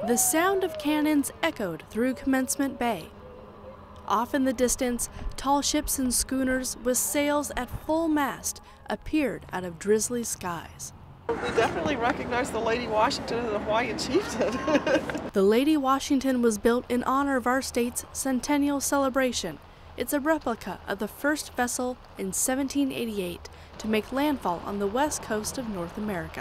The sound of cannons echoed through Commencement Bay. Off in the distance, tall ships and schooners with sails at full mast appeared out of drizzly skies. We definitely recognize the Lady Washington and the Hawaiian chieftain. The Lady Washington was built in honor of our state's centennial celebration. It's a replica of the first vessel in 1788 to make landfall on the west coast of North America.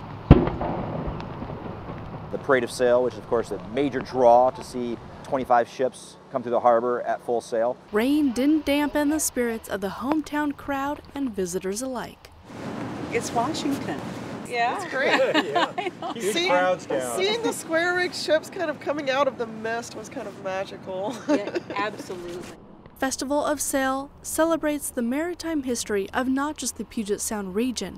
The parade of sail, which is of course a major draw to see 25 ships come through the harbor at full sail. Rain didn't dampen the spirits of the hometown crowd and visitors alike. It's Washington. Yeah. It's great. Yeah. Huge crowds down. Seeing the square rig ships kind of coming out of the mist was kind of magical. Yeah, absolutely. Festival of Sail celebrates the maritime history of not just the Puget Sound region,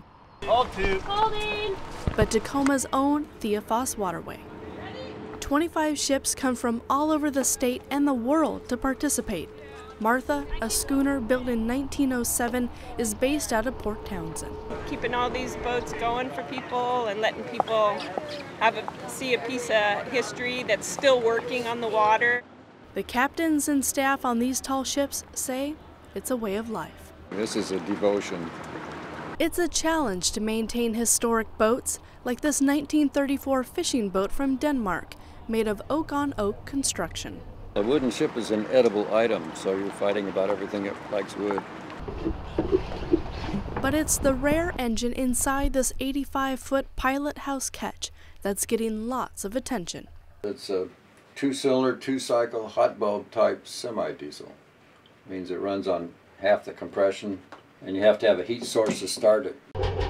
but Tacoma's own Theophos waterway. 25 ships come from all over the state and the world to participate. Martha, a schooner built in 1907, is based out of Port Townsend. Keeping all these boats going for people and letting people see a piece of history that's still working on the water. The captains and staff on these tall ships say it's a way of life. This is a devotion. It's a challenge to maintain historic boats like this 1934 fishing boat from Denmark, made of oak-on-oak construction. A wooden ship is an edible item, so you're fighting about everything that likes wood. But it's the rare engine inside this 85-foot pilot house ketch that's getting lots of attention. It's a two-cylinder, two-cycle, hot bulb type semi-diesel. Means it runs on half the compression, and you have to have a heat source to start it.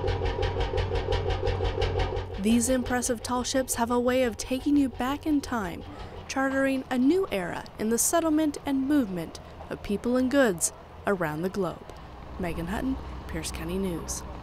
These impressive tall ships have a way of taking you back in time, chartering a new era in the settlement and movement of people and goods around the globe. Megan Hutton, Pierce County News.